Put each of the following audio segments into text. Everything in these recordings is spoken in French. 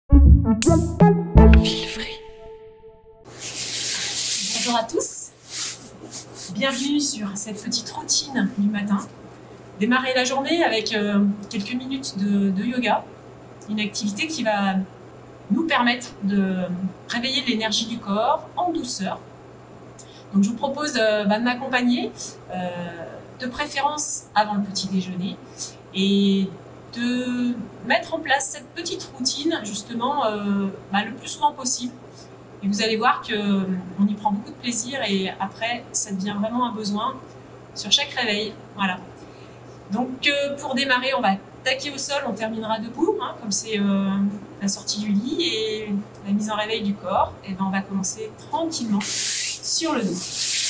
Bonjour à tous, bienvenue sur cette petite routine du matin. Démarrer la journée avec quelques minutes de yoga, une activité qui va nous permettre de réveiller l'énergie du corps en douceur. Donc je vous propose de m'accompagner, de préférence avant le petit déjeuner, et de mettre en place cette petite routine justement le plus souvent possible. Et vous allez voir qu'on y prend beaucoup de plaisir et après ça devient vraiment un besoin sur chaque réveil. Voilà. Donc pour démarrer, on va taquer au sol, on terminera debout, comme c'est la sortie du lit et la mise en réveil du corps. Et ben on va commencer tranquillement sur le dos.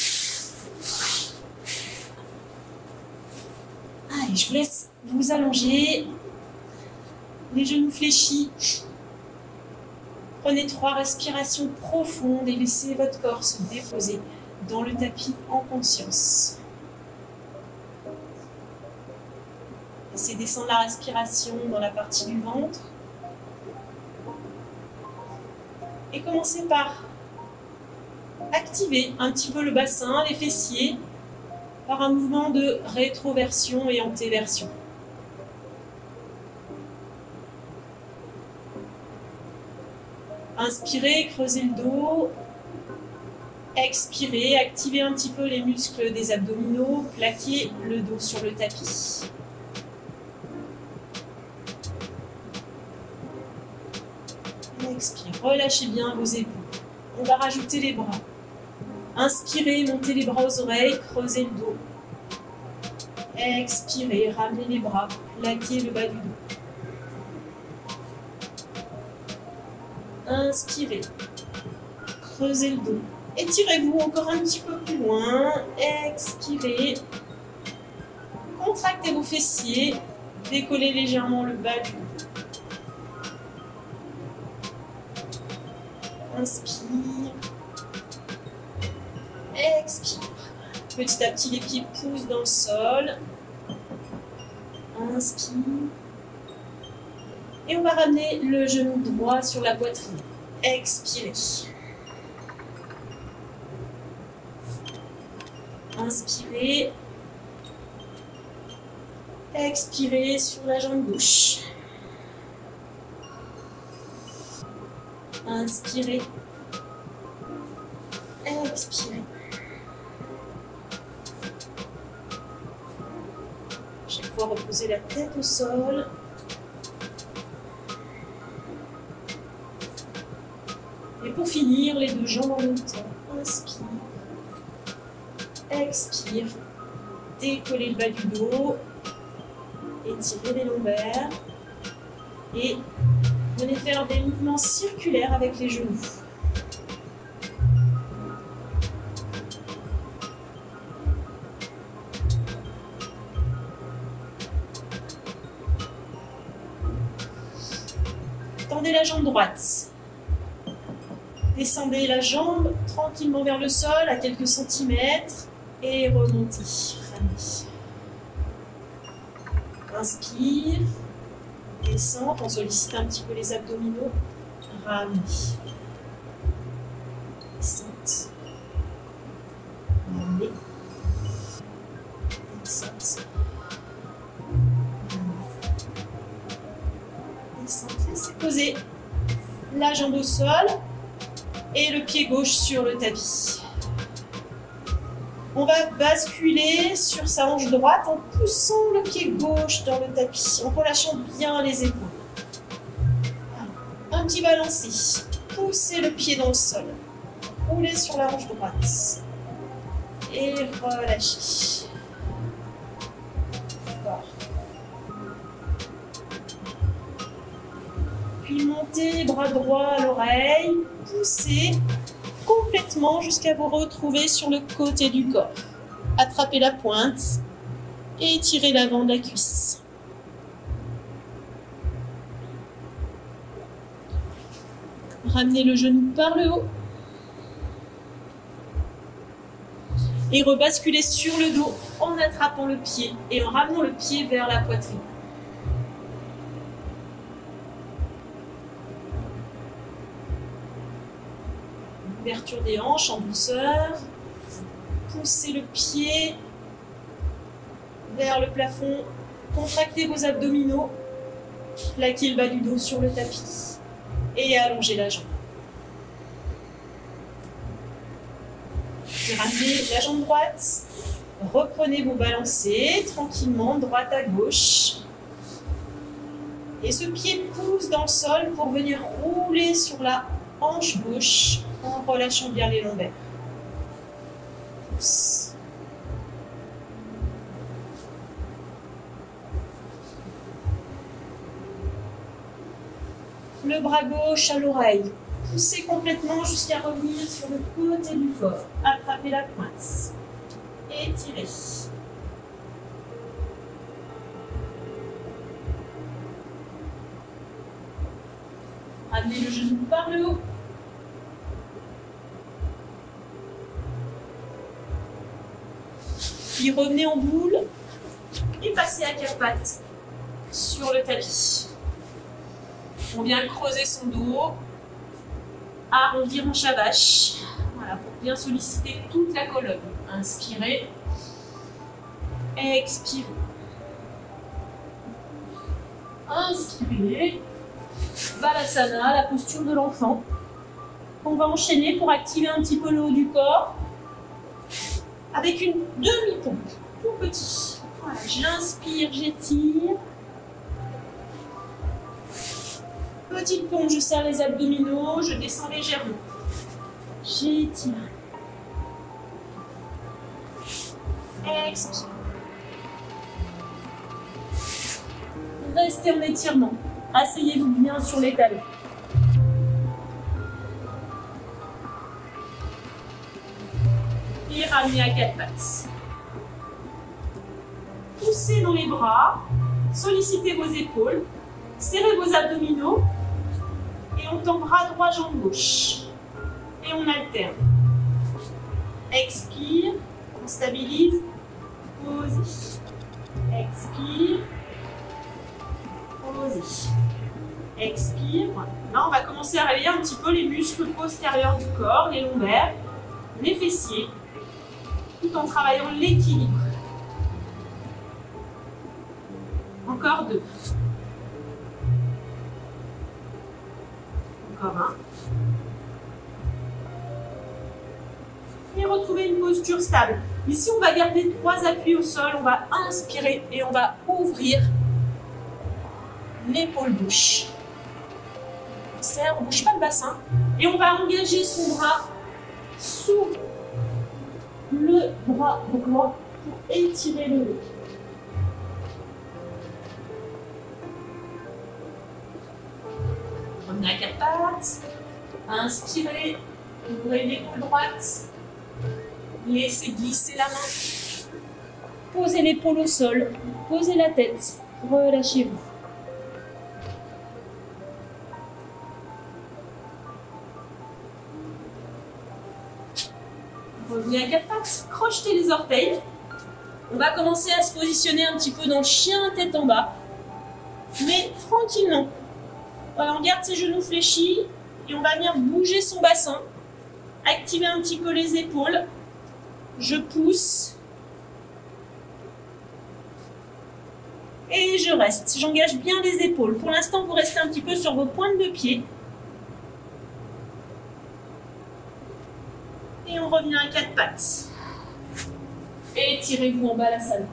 Allez, je vous laisse vous allonger, les genoux fléchis. Prenez 3 respirations profondes et laissez votre corps se déposer dans le tapis en conscience. Laissez descendre la respiration dans la partie du ventre. Et commencez par activer un petit peu le bassin, les fessiers, par un mouvement de rétroversion et antéversion. Inspirez, creusez le dos. Expirez, activez un petit peu les muscles des abdominaux, plaquez le dos sur le tapis. Expire, relâchez bien vos épaules. On va rajouter les bras. Inspirez, montez les bras aux oreilles, creusez le dos. Expirez, ramenez les bras, plaquez le bas du dos. Inspirez, creusez le dos. Étirez-vous encore un petit peu plus loin. Expirez. Contractez vos fessiers. Décollez légèrement le bas du dos. Inspire. Expire. Petit à petit, les pieds poussent dans le sol. Inspire. Et on va ramener le genou droit sur la poitrine. Expirez. Inspirez. Expirez sur la jambe gauche. Inspirez. Expirez. Chaque fois, reposez la tête au sol. Et pour finir, les 2 jambes en même temps. Inspire. Expire. Décollez le bas du dos. Étirez les lombaires. Et venez faire des mouvements circulaires avec les genoux. Tendez la jambe droite. Descendez la jambe tranquillement vers le sol à quelques centimètres et remontez. Ramenez. Inspire. Descente, on sollicite un petit peu les abdominaux. Ramenez. Descente. Ramenez. Descente. Descente. Laissez poser la jambe au sol et le pied gauche sur le tapis. On va basculer sur sa hanche droite en poussant le pied gauche dans le tapis, en relâchant bien les épaules. Un petit balancé. Poussez le pied dans le sol. Roulez sur la hanche droite. Et relâchez. Fort. Puis montez, bras droit à l'oreille. Poussez complètement jusqu'à vous retrouver sur le côté du corps. Attrapez la pointe et étirez l'avant de la cuisse. Ramenez le genou par le haut. Et rebasculez sur le dos en attrapant le pied et en ramenant le pied vers la poitrine. Ouverture des hanches en douceur. Poussez le pied vers le plafond. Contractez vos abdominaux. Plaquez le bas du dos sur le tapis. Et allongez la jambe. Ramenez la jambe droite. Reprenez vos balancées tranquillement, droite à gauche. Et ce pied pousse dans le sol pour venir rouler sur la hanche gauche en relâchant bien les lombaires. Pousse. Le bras gauche à l'oreille. Poussez complètement jusqu'à revenir sur le côté du corps. Attrapez la pointe. Étirez. Ramenez le genou par le haut. Puis revenez en boule et passez à quatre pattes sur le tapis. On vient creuser son dos, arrondir en chavache. Voilà, pour bien solliciter toute la colonne. Inspirez, expirez. Inspirez. Balasana, la posture de l'enfant. On va enchaîner pour activer un petit peu le haut du corps avec une demi-pompe, tout petit. Voilà, j'inspire, j'étire. Petite pompe, je serre les abdominaux, je descends légèrement. J'étire. Expire. Restez en étirement. Asseyez-vous bien sur les talons. Et ramenez à quatre pattes. Poussez dans les bras, sollicitez vos épaules, serrez vos abdominaux et on tend bras droit, jambe gauche. Et on alterne. Expire, on stabilise, posez. Expire, posez. Expire. Là, on va commencer à réveiller un petit peu les muscles postérieurs du corps, les lombaires, les fessiers, tout en travaillant l'équilibre. Encore deux. Encore un. Et retrouver une posture stable. Ici, on va garder 3 appuis au sol. On va inspirer et on va ouvrir l'épaule bouche. On serre, on ne bouge pas le bassin. Et on va engager son bras sous le bras droit pour étirer le dos. Revenez à quatre pattes. Inspirez, ouvrez l'épaule droite. Laissez glisser la main. Posez l'épaule au sol. Posez la tête. Relâchez-vous. Revenez à quatre pattes. Crochetez les orteils. On va commencer à se positionner un petit peu dans le chien tête en bas. Mais tranquillement. Voilà, on garde ses genoux fléchis. Et on va venir bouger son bassin. Activer un petit peu les épaules. Je pousse. Et je reste. J'engage bien les épaules. Pour l'instant, vous restez un petit peu sur vos pointes de pied. Et on revient à quatre pattes. Et tirez-vous en bas la salle.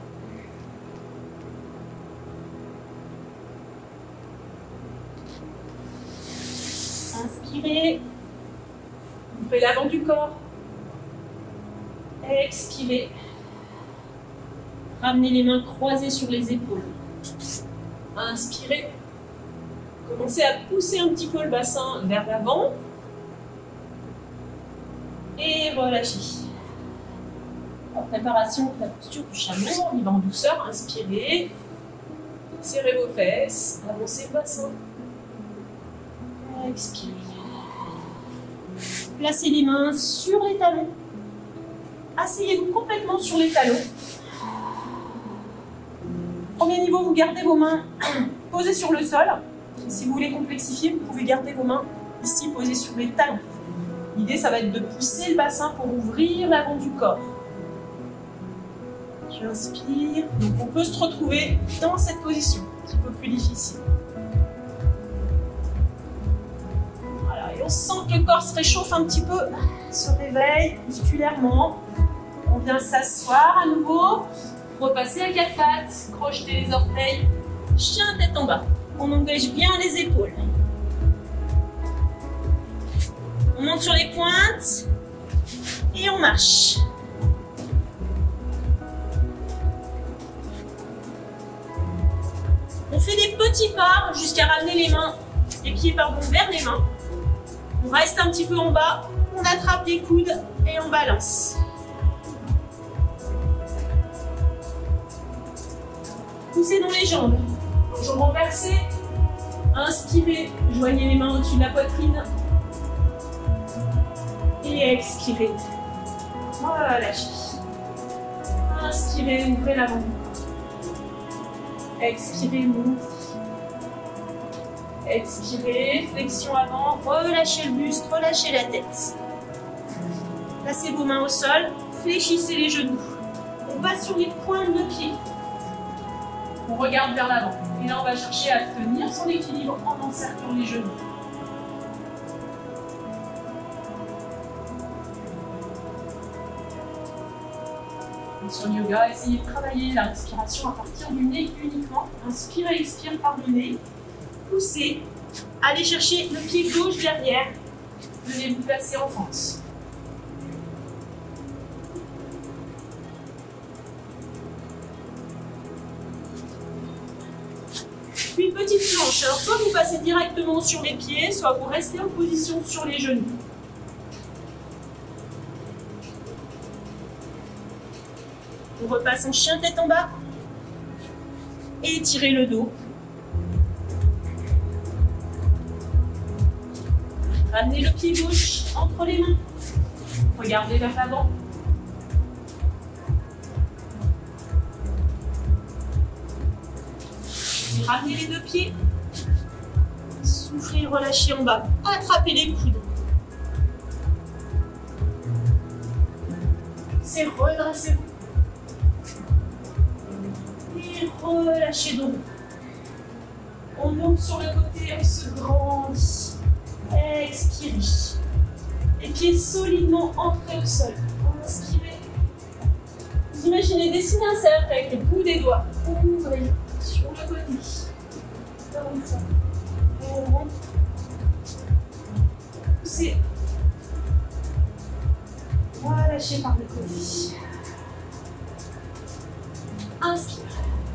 Inspirez. Ouvrez l'avant du corps. Expirez. Ramenez les mains croisées sur les épaules. Inspirez. Commencez à pousser un petit peu le bassin vers l'avant. Et relâchez. En préparation de la posture du chameau, on y va en douceur. Inspirez. Serrez vos fesses. Avancez le bassin. Expirez. Placez les mains sur les talons. Asseyez-vous complètement sur les talons. Premier niveau, vous gardez vos mains posées sur le sol. Si vous voulez complexifier, vous pouvez garder vos mains ici posées sur les talons. L'idée, ça va être de pousser le bassin pour ouvrir l'avant du corps. J'inspire. Donc, on peut se retrouver dans cette position, un petit peu plus difficile. Voilà, et on sent que le corps se réchauffe un petit peu, se réveille musculairement. On vient s'asseoir à nouveau, repasser à quatre pattes, crocheter les orteils, chien tête en bas. On engage bien les épaules. On monte sur les pointes et on marche. On fait des petits pas jusqu'à ramener les pieds vers les mains. On reste un petit peu en bas, on attrape les coudes et on balance. Poussez dans les jambes. Jambes renversées. Inspirez, joignez les mains au-dessus de la poitrine. Et expirez. Relâchez. Inspirez, ouvrez l'avant. Expirez, montez. Expirez, flexion avant, relâchez le buste, relâchez la tête. Placez vos mains au sol, fléchissez les genoux. On passe sur les pointes de pied. On regarde vers l'avant. Et là, on va chercher à tenir son équilibre en encerclant les genoux. Sur le yoga, essayez de travailler la respiration à partir du nez uniquement. Inspirez, expire par le nez. Poussez. Allez chercher le pied gauche derrière. Venez vous placer en fente. Puis petite planche. Alors, soit vous passez directement sur les pieds, soit vous restez en position sur les genoux. On repasse en chien tête en bas. Et étirez le dos. Ramenez le pied gauche entre les mains. Regardez vers l'avant. Et ramenez les deux pieds. Soufflez, relâchez en bas. Attrapez les coudes. C'est redressez-vous. Et relâchez donc. On monte sur le côté, on se grandit. Expirez. Les pieds solidement ancrés au sol. Inspirez. Vous imaginez dessiner un cercle avec les bouts des doigts. Ouvrez sur le côté. Comme ça. On rentre. Poussez. Relâchez par le côté. Inspire.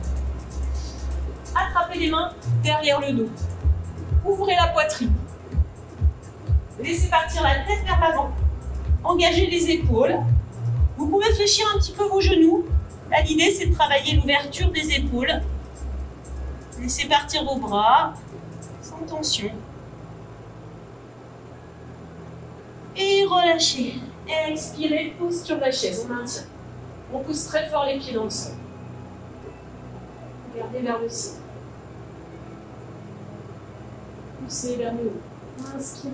Attrapez les mains derrière le dos. Ouvrez la poitrine. Laissez partir la tête vers l'avant. Engagez les épaules. Vous pouvez fléchir un petit peu vos genoux. Là, l'idée, c'est de travailler l'ouverture des épaules. Laissez partir vos bras, sans tension. Et relâchez. Expirez, pousse sur la chaise, on maintient. On pousse très fort les pieds dans le sol. Regardez vers le ciel. Poussez vers le haut. Inspire.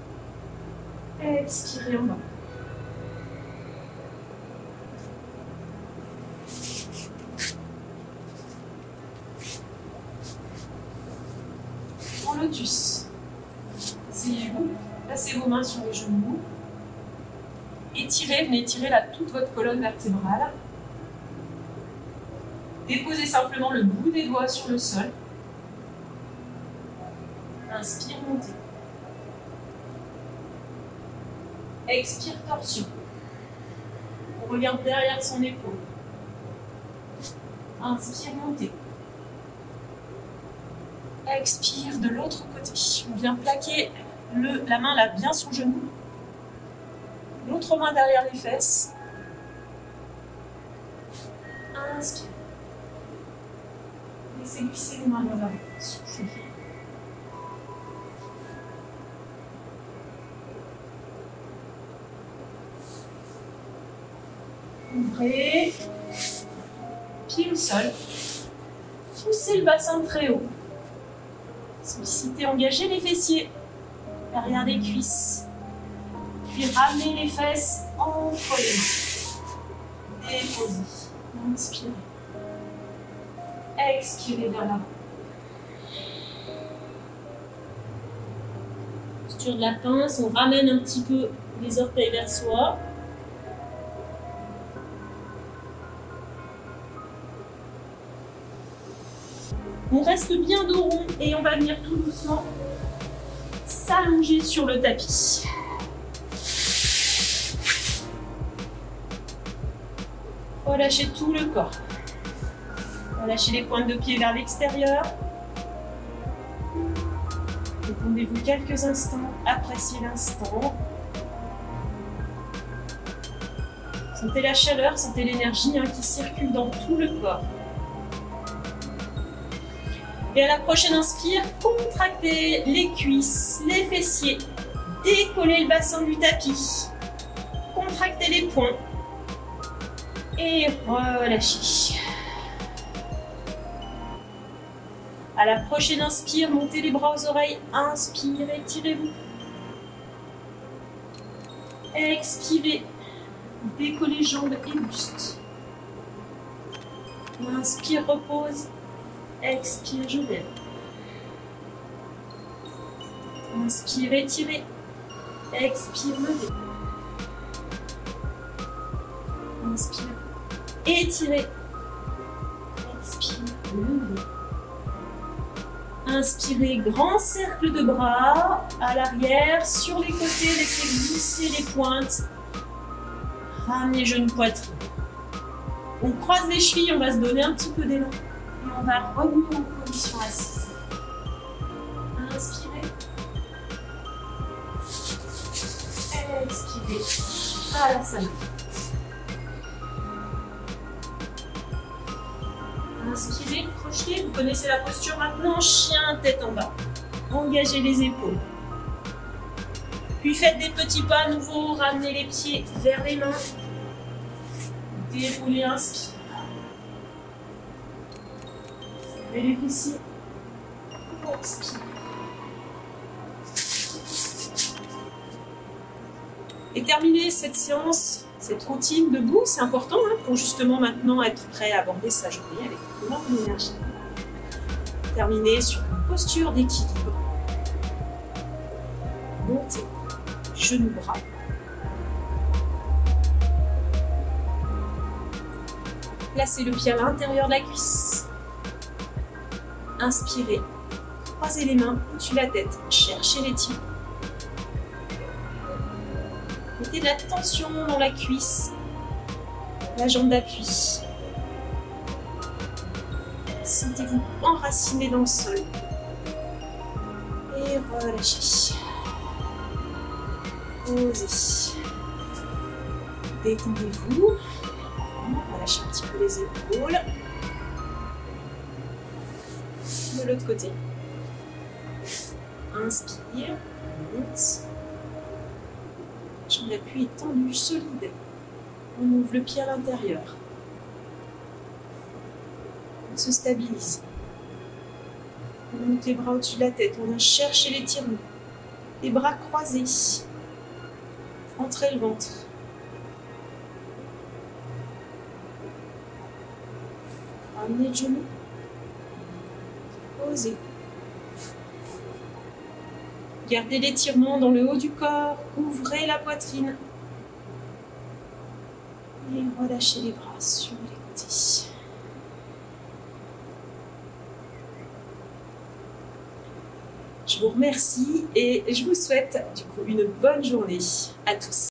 Expirez en bas. En lotus. Asseyez-vous. Placez vos mains sur les genoux. Étirez, venez étirer toute votre colonne vertébrale. Déposez simplement le bout des doigts sur le sol. Inspire, montez. Expire, torsion. On regarde derrière son épaule. Inspire, montez. Expire de l'autre côté. On vient plaquer la main là bien sur le genou. L'autre main derrière les fesses. Inspire. Laissez glisser les mains vers l'avant. Soufflez. Ouvrez. Pied au sol. Poussez le bassin très haut. Sollicitez, engagez les fessiers. Derrière les cuisses. Puis ramenez les fesses entre les mains. Déposez. Inspirez. Expirez vers l'avant. Posture de la pince, on ramène un petit peu les orteils vers soi. On reste bien dos rond et on va venir tout doucement s'allonger sur le tapis. Relâchez tout le corps. Relâchez les pointes de pied vers l'extérieur. Détendez-vous quelques instants, appréciez l'instant. Sentez la chaleur, sentez l'énergie qui circule dans tout le corps. Et à la prochaine inspire, contractez les cuisses, les fessiers, décollez le bassin du tapis, contractez les poings et relâchez. À la prochaine inspire, montez les bras aux oreilles, inspirez, tirez-vous. Expirez, décollez jambes et buste. Inspire, repose. Expire, je lève. Inspire, étirez. Expire, levez. Inspire, étirez. Expire, levez. Inspirez, grand cercle de bras à l'arrière, sur les côtés, laissez glisser les pointes. Ramenez genoux, poitrine. On croise les chevilles, on va se donner un petit peu d'élan. Et on va revenir en position assise. Inspirez. Expirez. À la salle. Inspirez, crochetez. Vous connaissez la posture maintenant. Chien, tête en bas. Engagez les épaules. Puis faites des petits pas à nouveau. Ramenez les pieds vers les mains. Déroulez, inspire. Et les fessiers. Expire. Et terminer cette séance, cette routine debout, c'est important pour justement maintenant être prêt à aborder sa journée avec énorme d'énergie. Terminer sur une posture d'équilibre. Montez, genoux, bras. Placez le pied à l'intérieur de la cuisse. Inspirez, croisez les mains au-dessus de la tête, cherchez l'étirement. Mettez de la tension dans la cuisse, la jambe d'appui. Sentez-vous enraciné dans le sol. Et relâchez. Posez. Détendez-vous. Relâchez un petit peu les épaules. De l'autre côté. Inspire, monte. Jambe d'appui est tendue, solide. On ouvre le pied à l'intérieur. On se stabilise. On monte les bras au-dessus de la tête. On vient chercher l'étirement. Les bras croisés. Entrez le ventre. Ramenez le genou. Posez. Gardez l'étirement dans le haut du corps. Ouvrez la poitrine. Et relâchez les bras sur les côtés. Je vous remercie et je vous souhaite du coup une bonne journée à tous.